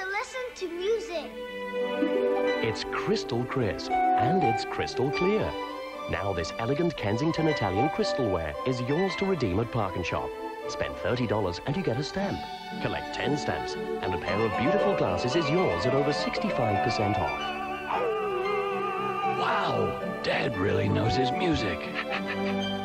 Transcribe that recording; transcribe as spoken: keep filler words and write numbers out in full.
to listen to music. It's crystal crisp and it's crystal clear. Now this elegant Kensington Italian crystalware is yours to redeem at Park and Shop. Spend thirty dollars and you get a stamp. Collect ten stamps and a pair of beautiful glasses is yours at over sixty-five percent off. Wow, Dad really knows his music.